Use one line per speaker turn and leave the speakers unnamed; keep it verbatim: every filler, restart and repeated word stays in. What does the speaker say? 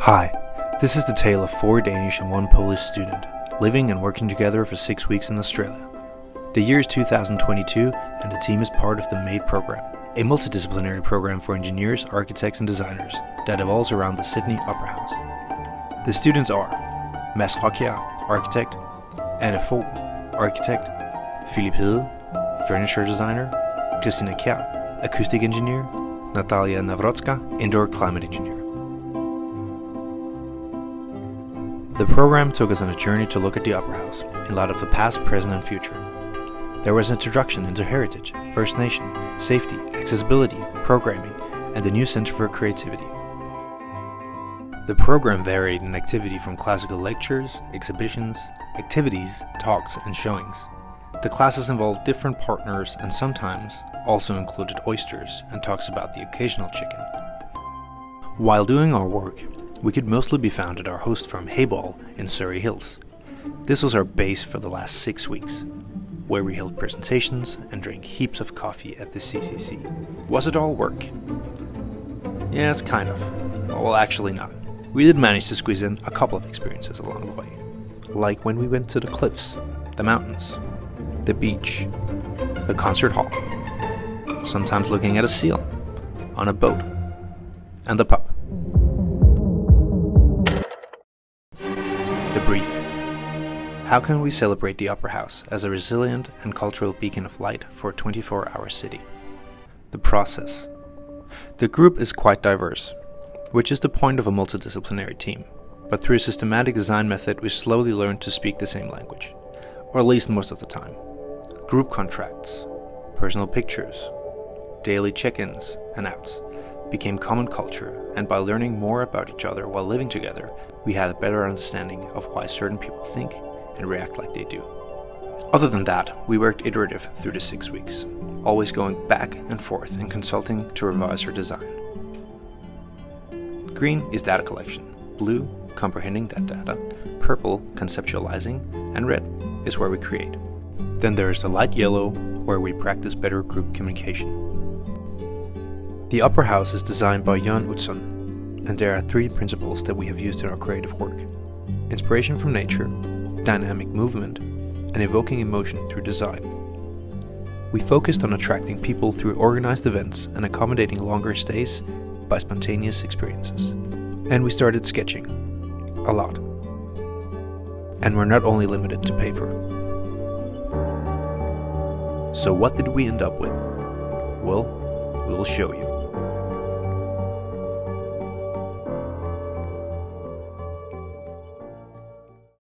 Hi, this is the tale of four Danish and one Polish student living and working together for six weeks in Australia. The year is two thousand twenty-two and the team is part of the MADE program, a multidisciplinary program for engineers, architects and designers that evolves around the Sydney Opera House. The students are Mads Rockier, architect, Anne Fogh, architect, Philip Hede, furniture designer, Christina Kjær, acoustic engineer, Natalia Nawrocka, indoor climate engineer. The program took us on a journey to look at the Opera House in light of the past, present and future. There was an introduction into heritage, First Nation, safety, accessibility, programming, and the new Center for Creativity. The program varied in activity from classical lectures, exhibitions, activities, talks, and showings. The classes involved different partners and sometimes also included oysters and talks about the occasional chicken. While doing our work, we could mostly be found at our host firm Hayball in Surrey Hills. This was our base for the last six weeks, where we held presentations and drank heaps of coffee at the C C C. Was it all work? Yes, kind of. Well, actually not. We did manage to squeeze in a couple of experiences along the way, like when we went to the cliffs, the mountains, the beach, the concert hall, sometimes looking at a seal, on a boat, and the pub. The brief. How can we celebrate the Opera House as a resilient and cultural beacon of light for a twenty-four hour city? The process. The group is quite diverse, which is the point of a multidisciplinary team, but through a systematic design method we slowly learned to speak the same language, or at least most of the time. Group contracts, personal pictures, daily check-ins and outs became common culture, and by learning more about each other while living together, we had a better understanding of why certain people think and react like they do. Other than that, we worked iterative through the six weeks, always going back and forth and consulting to revise our design. Green is data collection, blue comprehending that data, purple conceptualizing, and red is where we create. Then there is the light yellow, where we practice better group communication. The Opera House is designed by Jan Utzon, and there are three principles that we have used in our creative work: inspiration from nature, dynamic movement, and evoking emotion through design. We focused on attracting people through organized events and accommodating longer stays by spontaneous experiences. And we started sketching. A lot. And we're not only limited to paper. So what did we end up with? Well, we'll show you.